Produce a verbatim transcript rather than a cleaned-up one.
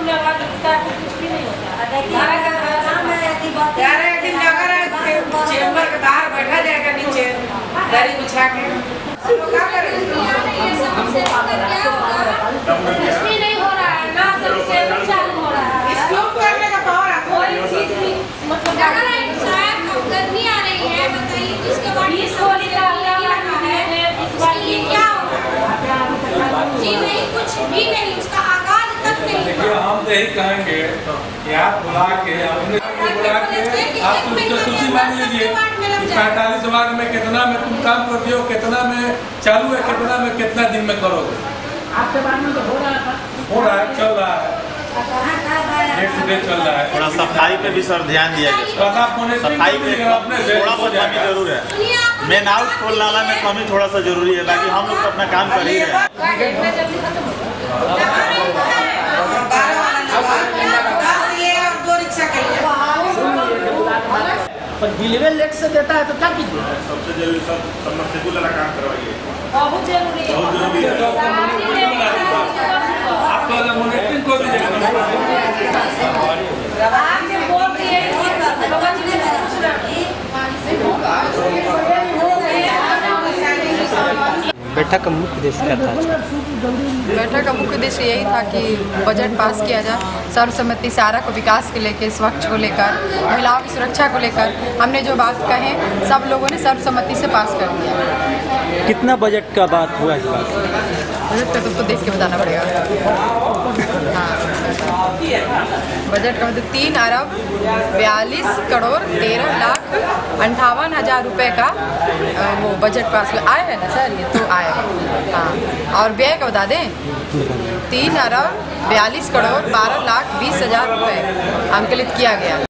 में आवाज उठता है कुछ भी नहीं होता। चेम्बर के बाहर बैठा जाएगा नीचे दरी बिछा के। क्या करेंगे? कुछ भी नहीं हो रहा है ना, सबसे चालू हो रहा है। स्टॉप करने का पावर है। कोई चीज भी मतलब गर्मी आ रही है, बताइए जिसके बाद बीस होली का लगा है इस बार ये क्या होगा? जी नहीं, कुछ भी नहीं, उसका आगाज तक नहीं। देखिए हम तो यही कहेंगे कि आप बुला के अपने बुला के आप उससे सूची मांग लीजिए पैंतालीस वार्ड में कितना में तुम काम करते हो, कितना में चालू है, कितना में कितना दिन में करोगे। आपके बारे में तो हो रहा था, हो रहा है, चल रहा है, डे टू डे चल रहा है। थोड़ा सफाई पे भी सर ध्यान दिया जाए। सफाई पे अपने से थोड़ा सा कमी जरूर है। मेन आउट खोल नाला में कमी थोड़ा सा जरूरी है, बाकी हम लोग अपना काम कर ही रहे हैं। पर बिलवे लेट से देता है तो क्या कीजिए? सबसे जरूरी सब सबमर्सिबल वाला काम करवाइए, बहुत जरूरी है, बहुत जरूरी है। आपको अगर मॉनिटरिंग को भी आपने बोल दिए बैठक का मुख्य उद्देश्य क्या था? बैठक का मुख्य उद्देश्य यही था कि बजट पास किया जाए, सर्वसम्मति से आरा को विकास को लेकर, स्वच्छ को लेकर, महिलाओं की सुरक्षा को लेकर। हमने जो बात कहे सब लोगों ने सर्वसम्मति से पास कर दिया। कितना बजट का बात हुआ इस बार? बजट का तो उसको देख के बताना पड़ेगा। हाँ, बजट का मतलब तीन अरब बयालीस करोड़ तेरह लाख अंठावन हज़ार रुपये का वो बजट पास आए है ना सर, ये तो आए। हाँ, और व्यय का बता दें, तीन अरब बयालीस करोड़ बारह लाख बीस हज़ार रुपये अंकलित किया गया।